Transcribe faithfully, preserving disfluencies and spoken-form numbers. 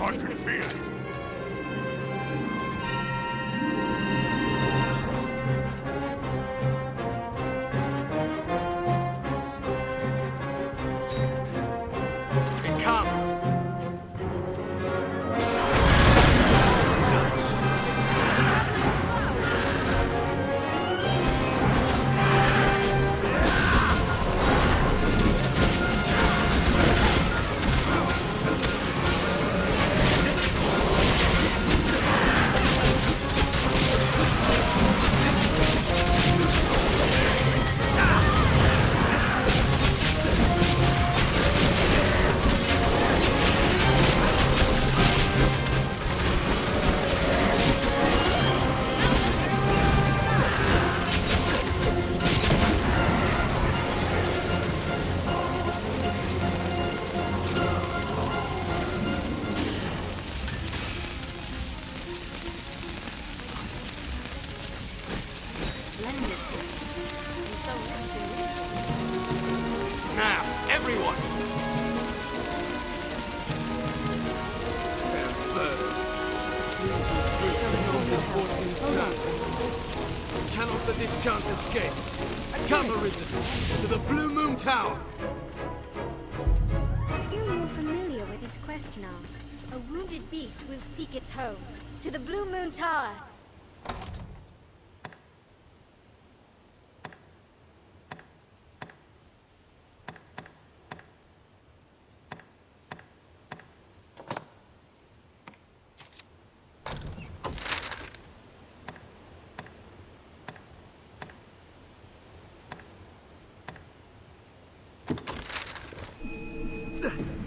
I can feel it. It comes. Now, everyone! Damn bird. Fortune's turn. We cannot let this chance escape. Come, Arisen, to the Bluemoon Tower! I feel more familiar with this quest now. A wounded beast will seek its home. To the Bluemoon Tower! Ugh.